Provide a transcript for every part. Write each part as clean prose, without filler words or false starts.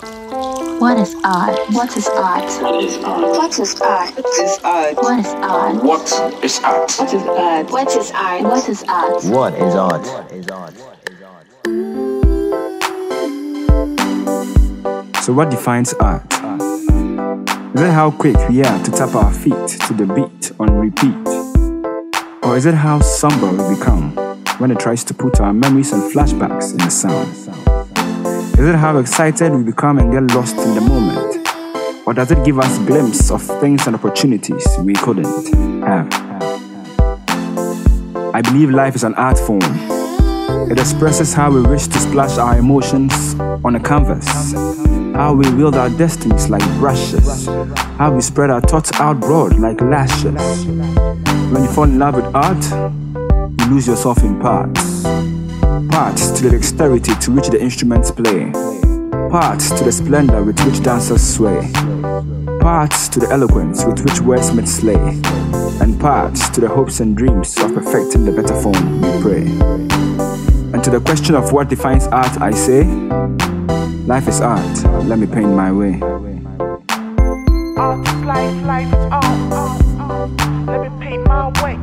What is art? What is art? What is art? What is art? What is art? What is art? What is art? What is art? What is art? What is art? What is art? So what defines art? Is it how quick we are to tap our feet to the beat on repeat? Or is it how somber we become when it tries to put our memories and flashbacks in the sound? Is it how excited we become and get lost in the moment? Or does it give us a glimpse of things and opportunities we couldn't have? I believe life is an art form. It expresses how we wish to splash our emotions on a canvas, how we wield our destinies like brushes, how we spread our thoughts out broad like lashes. When you fall in love with art, you lose yourself in parts. Parts to the dexterity to which the instruments play, parts to the splendor with which dancers sway, parts to the eloquence with which wordsmiths slay, and parts to the hopes and dreams of perfecting the better form we pray. And to the question of what defines art, I say, life is art, let me paint my way. Art is life, life is art, let me paint my way.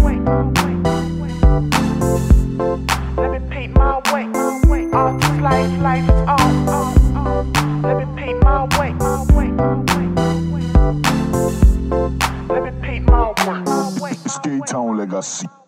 Let me paint my way. Art is life, life is art, let me paint my way. Let me paint my way. It's K.Townlegacy.